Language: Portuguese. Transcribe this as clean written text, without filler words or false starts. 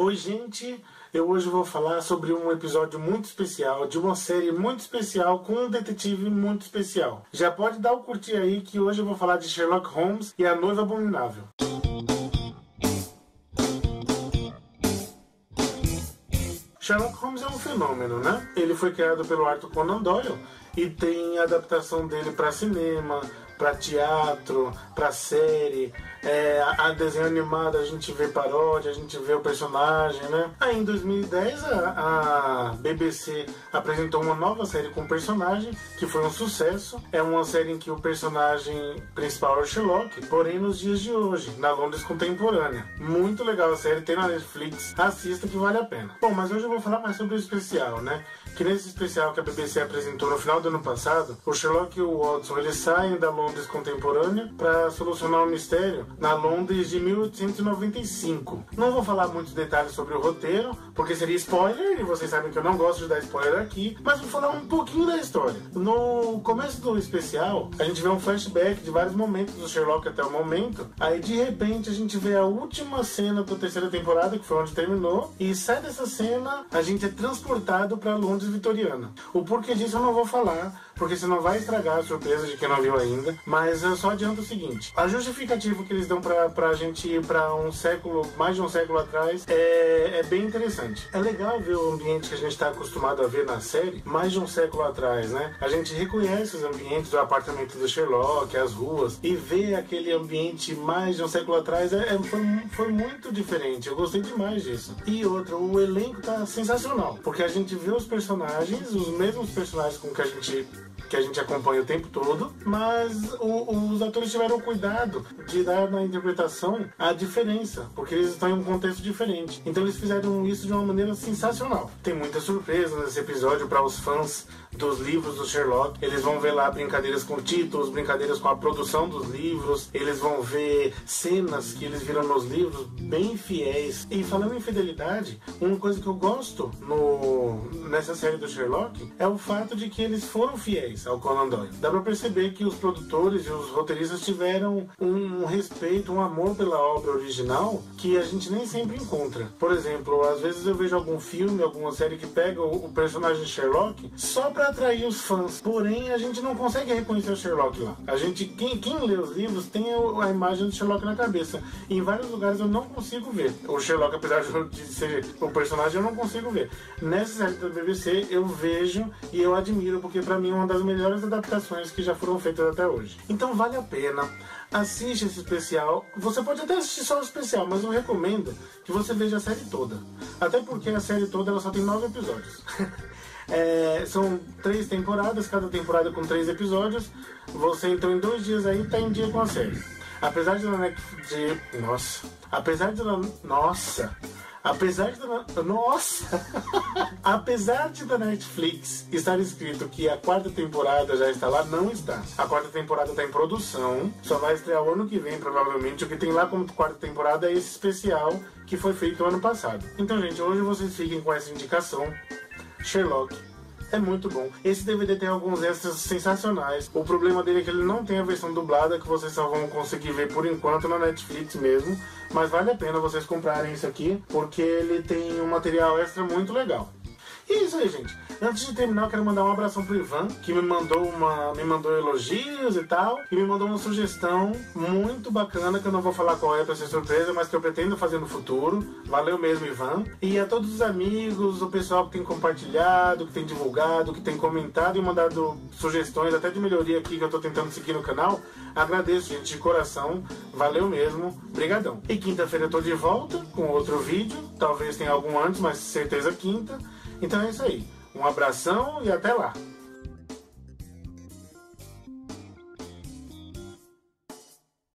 Oi gente, eu hoje vou falar sobre um episódio muito especial, de uma série muito especial, com um detetive muito especial. Já pode dar o curtir aí que hoje eu vou falar de Sherlock Holmes e a Noiva Abominável. Sherlock Holmes é um fenômeno, né? Ele foi criado pelo Arthur Conan Doyle e tem adaptação dele para cinema, para teatro, para série, a desenho animado a gente vê paródia, a gente vê o personagem, né? Aí em 2010 a BBC apresentou uma nova série com o personagem, que foi um sucesso. É uma série em que o personagem principal é o Sherlock, porém nos dias de hoje, na Londres contemporânea. Muito legal a série, tem na Netflix, assista que vale a pena. Bom, mas hoje eu vou falar mais sobre o especial, né? Que nesse especial que a BBC apresentou no final do ano passado, o Sherlock e o Watson, eles saem da Londres contemporânea para solucionar um mistério na Londres de 1895. Não vou falar muitos detalhes sobre o roteiro, porque seria spoiler, e vocês sabem que eu não gosto de dar spoiler aqui, mas vou falar um pouquinho da história. No começo do especial, a gente vê um flashback de vários momentos do Sherlock até o momento, aí de repente a gente vê a última cena da terceira temporada, que foi onde terminou, e sai dessa cena, a gente é transportado para Londres vitoriana. O porquê disso eu não vou falar, porque senão vai estragar a surpresa de quem não viu ainda, mas eu só adianto o seguinte: a justificativa que eles dão pra gente ir pra um século, mais de um século atrás, é bem interessante. É legal ver o ambiente que a gente tá acostumado a ver na série mais de um século atrás, né? A gente reconhece os ambientes do apartamento do Sherlock, as ruas, e ver aquele ambiente mais de um século atrás foi muito diferente. Eu gostei demais disso. E outra, o elenco tá sensacional, porque a gente vê os personagens, os mesmos personagens com que a gente acompanha o tempo todo, mas os atores tiveram o cuidado de dar na interpretação a diferença, porque eles estão em um contexto diferente. Então eles fizeram isso de uma maneira sensacional. Tem muita surpresa nesse episódio para os fãs dos livros do Sherlock. Eles vão ver lá brincadeiras com títulos, brincadeiras com a produção dos livros, eles vão ver cenas que eles viram nos livros bem fiéis. E falando em fidelidade, uma coisa que eu gosto nessa série do Sherlock é o fato de que eles foram fiéis ao Conan Doyle. Dá pra perceber que os produtores e os roteiristas tiveram um respeito, um amor pela obra original que a gente nem sempre encontra. Por exemplo, às vezes eu vejo algum filme, alguma série que pega o personagem Sherlock só pra atrair os fãs, porém a gente não consegue reconhecer o Sherlock lá. Quem lê os livros tem a imagem do Sherlock na cabeça. E em vários lugares eu não consigo ver o Sherlock, apesar de ser o personagem, eu não consigo ver. Nessa série da BBC eu vejo e eu admiro, porque pra mim é uma das melhores adaptações que já foram feitas até hoje. Então vale a pena, assiste esse especial. Você pode até assistir só o especial, mas eu recomendo que você veja a série toda, até porque a série toda ela só tem 9 episódios. São 3 temporadas, cada temporada com 3 episódios. Você então em 2 dias aí tá em dia com a série. Apesar de da Netflix estar escrito que a 4ª temporada já está lá, não está. A 4ª temporada está em produção, só vai estrear o ano que vem provavelmente. O que tem lá como 4ª temporada é esse especial que foi feito ano passado. Então gente, hoje vocês fiquem com essa indicação. Sherlock é muito bom. Esse DVD tem alguns extras sensacionais. O problema dele é que ele não tem a versão dublada, que vocês só vão conseguir ver por enquanto na Netflix mesmo. Mas vale a pena vocês comprarem isso aqui, porque ele tem um material extra muito legal. E é isso aí, gente. Antes de terminar, eu quero mandar um abração pro Ivan, que me mandou elogios e tal, e me mandou uma sugestão muito bacana, que eu não vou falar qual é pra ser surpresa, mas que eu pretendo fazer no futuro. Valeu mesmo, Ivan. E a todos os amigos, o pessoal que tem compartilhado, que tem divulgado, que tem comentado e mandado sugestões, até de melhoria aqui que eu tô tentando seguir no canal. Agradeço, gente, de coração. Valeu mesmo. Brigadão. E quinta-feira eu tô de volta com outro vídeo. Talvez tenha algum antes, mas certeza quinta. Então é isso aí. Um abração e até lá!